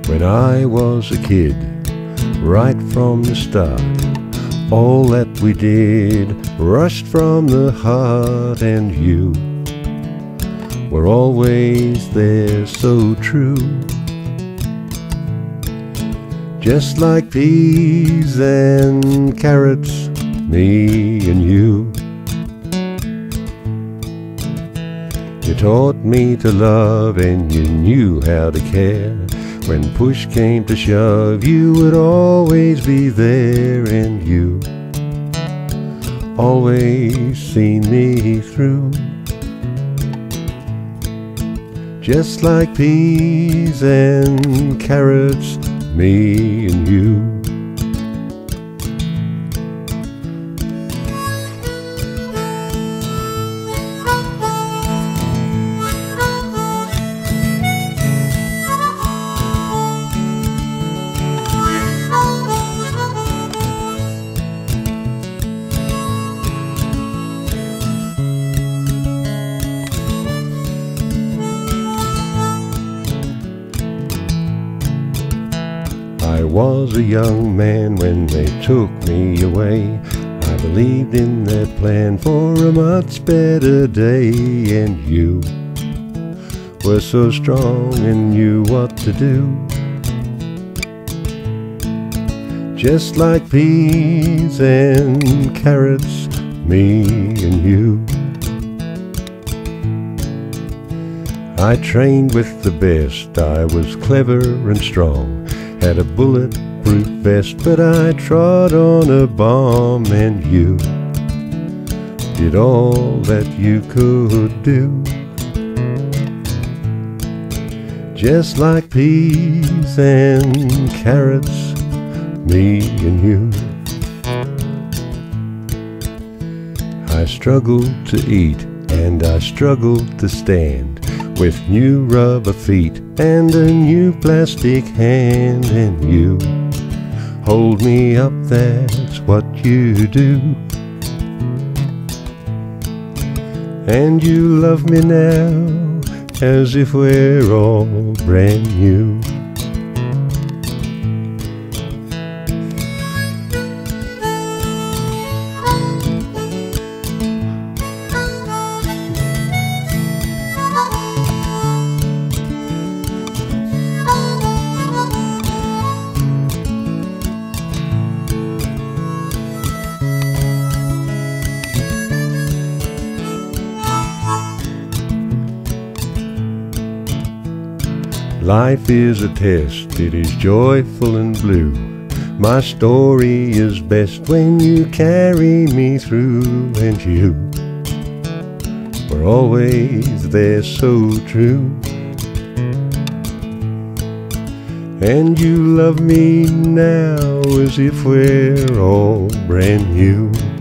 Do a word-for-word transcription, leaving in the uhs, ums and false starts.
When I was a kid, right from the start, all that we did rushed from the heart, and you were always there, so true. Just like peas and carrots, me and you. You taught me to love and you knew how to care. When push came to shove, you would always be there, and you always seen me through. Just like peas and carrots, me and you. I was a young man when they took me away. I believed in their plan for a much better day, and you were so strong and knew what to do. Just like peas and carrots, me and you. I trained with the best, I was clever and strong, had a bulletproof vest, but I trod on a bomb, and you did all that you could do. Just like peas and carrots, me and you. I struggled to eat and I struggled to stand, with new rubber feet and a new plastic hand, and you hold me up, that's what you do. And you love me now as if we're all brand new. Life is a test, it is joyful and blue. My story is best when you carry me through, and you were always there, so true. And you love me now as if we're all brand new.